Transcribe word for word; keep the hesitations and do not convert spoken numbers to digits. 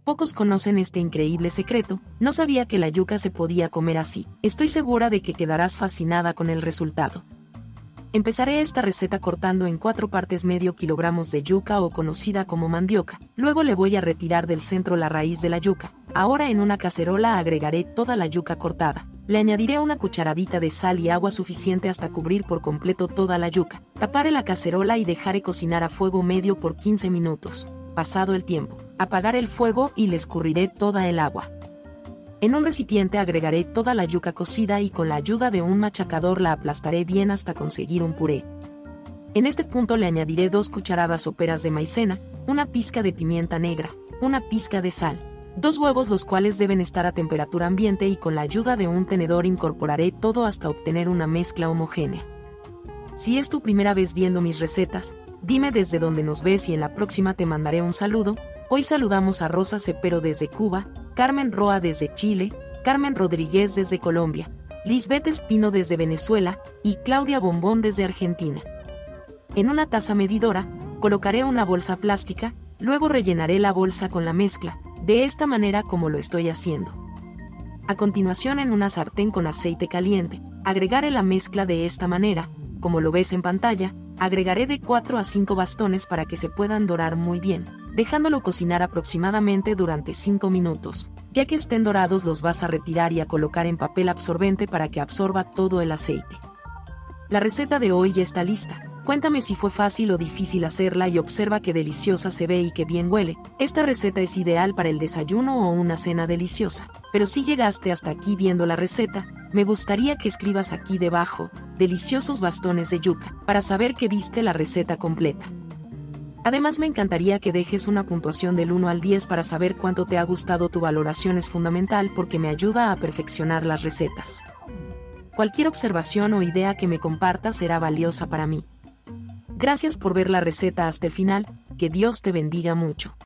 Pocos conocen este increíble secreto, no sabía que la yuca se podía comer así. Estoy segura de que quedarás fascinada con el resultado. Empezaré esta receta cortando en cuatro partes medio kilogramos de yuca o conocida como mandioca. Luego le voy a retirar del centro la raíz de la yuca. Ahora en una cacerola agregaré toda la yuca cortada. Le añadiré una cucharadita de sal y agua suficiente hasta cubrir por completo toda la yuca. Taparé la cacerola y dejaré cocinar a fuego medio por quince minutos. Pasado el tiempo, apagaré el fuego y le escurriré toda el agua. En un recipiente agregaré toda la yuca cocida y con la ayuda de un machacador la aplastaré bien hasta conseguir un puré. En este punto le añadiré dos cucharadas soperas de maicena, una pizca de pimienta negra, una pizca de sal, dos huevos los cuales deben estar a temperatura ambiente y con la ayuda de un tenedor incorporaré todo hasta obtener una mezcla homogénea. Si es tu primera vez viendo mis recetas, dime desde dónde nos ves y en la próxima te mandaré un saludo. Hoy saludamos a Rosa Cepero desde Cuba, Carmen Roa desde Chile, Carmen Rodríguez desde Colombia, Lisbeth Espino desde Venezuela y Claudia Bombón desde Argentina. En una taza medidora, colocaré una bolsa plástica, luego rellenaré la bolsa con la mezcla, de esta manera como lo estoy haciendo. A continuación en una sartén con aceite caliente, agregaré la mezcla de esta manera, como lo ves en pantalla, agregaré de cuatro a cinco bastones para que se puedan dorar muy bien, dejándolo cocinar aproximadamente durante cinco minutos. Ya que estén dorados los vas a retirar y a colocar en papel absorbente para que absorba todo el aceite. La receta de hoy ya está lista. Cuéntame si fue fácil o difícil hacerla y observa qué deliciosa se ve y qué bien huele. Esta receta es ideal para el desayuno o una cena deliciosa. Pero si llegaste hasta aquí viendo la receta, me gustaría que escribas aquí debajo, deliciosos bastones de yuca, para saber que viste la receta completa. Además me encantaría que dejes una puntuación del uno al diez para saber cuánto te ha gustado. Tu valoración es fundamental porque me ayuda a perfeccionar las recetas. Cualquier observación o idea que me compartas será valiosa para mí. Gracias por ver la receta hasta el final, que Dios te bendiga mucho.